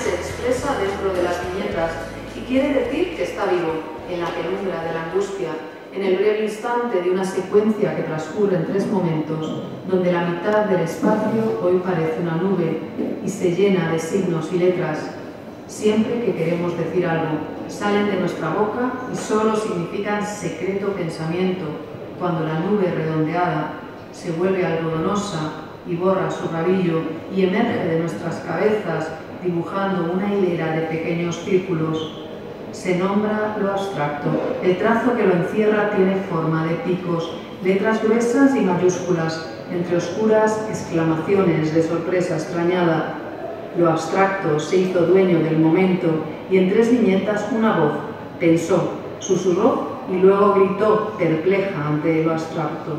se expresa dentro de las viñetas y quiere decir que está vivo, en la penumbra de la angustia, en el breve instante de una secuencia que transcurre en 3 momentos, donde la mitad del espacio hoy parece una nube y se llena de signos y letras. Siempre que queremos decir algo, salen de nuestra boca y solo significan secreto pensamiento, cuando la nube redondeada se vuelve algodonosa y borra su rabillo y emerge de nuestras cabezas dibujando una hilera de pequeños círculos. Se nombra lo abstracto. El trazo que lo encierra tiene forma de picos, letras gruesas y mayúsculas, entre oscuras exclamaciones de sorpresa extrañada. Lo abstracto se hizo dueño del momento y en 3 viñetas una voz pensó, susurró y luego gritó perpleja ante lo abstracto.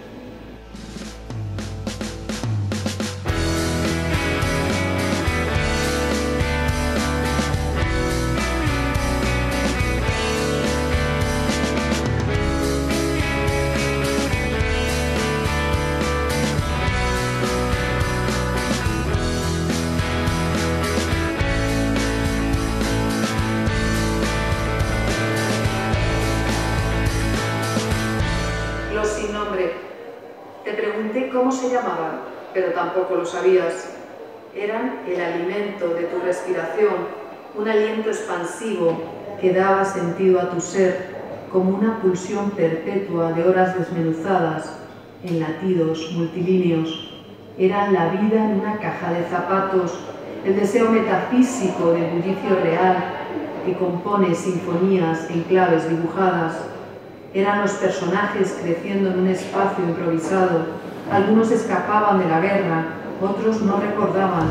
Los sin nombre. Te pregunté cómo se llamaban, pero tampoco lo sabías. Eran el alimento de tu respiración, un aliento expansivo que daba sentido a tu ser, como una pulsión perpetua de horas desmenuzadas, en latidos multilíneos. Eran la vida en una caja de zapatos, el deseo metafísico del bullicio real que compone sinfonías en claves dibujadas. Eran los personajes creciendo en un espacio improvisado. Algunos escapaban de la guerra, otros no recordaban.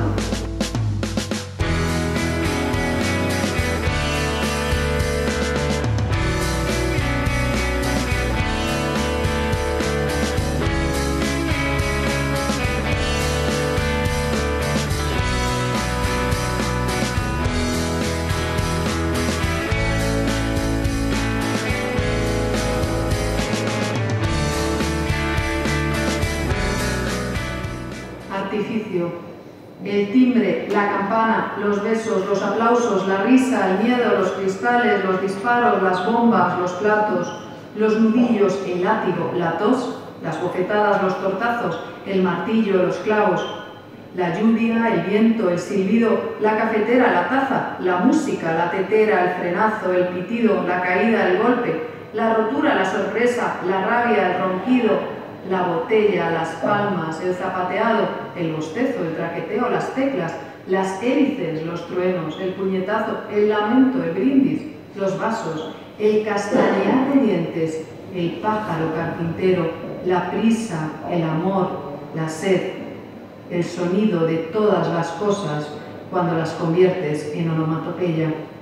Artificio. El timbre, la campana, los besos, los aplausos, la risa, el miedo, los cristales, los disparos, las bombas, los platos, los nudillos, el látigo, la tos, las bofetadas, los tortazos, el martillo, los clavos, la lluvia, el viento, el silbido, la cafetera, la taza, la música, la tetera, el frenazo, el pitido, la caída, el golpe, la rotura, la sorpresa, la rabia, el ronquido, la botella, las palmas, el zapateado, el bostezo, el traqueteo, las teclas, las hélices, los truenos, el puñetazo, el lamento, el brindis, los vasos, el castañear de dientes, el pájaro carpintero, la prisa, el amor, la sed, el sonido de todas las cosas cuando las conviertes en onomatopeya.